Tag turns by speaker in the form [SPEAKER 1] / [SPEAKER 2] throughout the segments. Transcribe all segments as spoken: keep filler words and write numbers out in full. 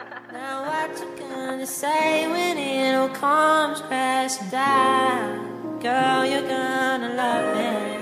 [SPEAKER 1] Now what you gonna say when it all comes crashing down? Girl, you're gonna love me.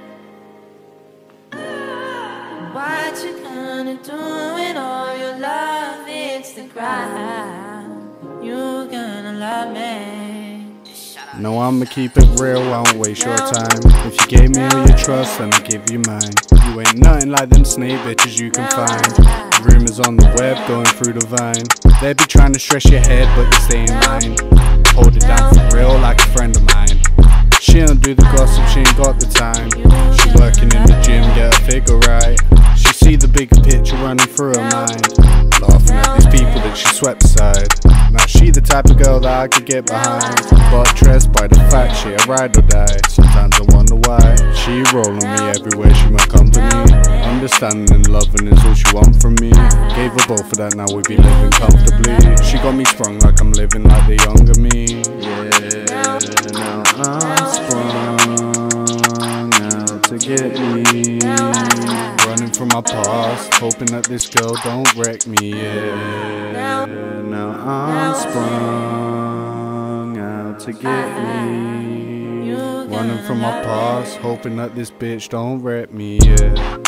[SPEAKER 1] What you gonna do when all your love hits the ground? You gonna love me.
[SPEAKER 2] No, I'ma keep it real, I won't waste your time. If you gave me all your trust, then I'll give you mine. You ain't nothing like them snake bitches you can find. Rumors on the web going through the vine. They be trying to stress your head, but you stay in line. Hold it down for real like a friend of mine. She don't do the gossip, she ain't got the time. She working in the gym, get her figure right. She see the bigger picture running through her mind. Laughing at these people that she swept aside. Now she the type of girl that I could get behind. But dressed by the fact she a ride or die. Sometimes I wonder why she rolling me everywhere she my company. Understanding and loving is all she want from me. Gave her both for that, now we be living comfortably. She got me sprung like I'm living like the younger me. Yeah, now I'm sprung out to get me. Running from my past, hoping that this girl don't wreck me. Yeah, now I'm sprung out to get me. Running from my past, hoping that this bitch don't wreck me. Yeah.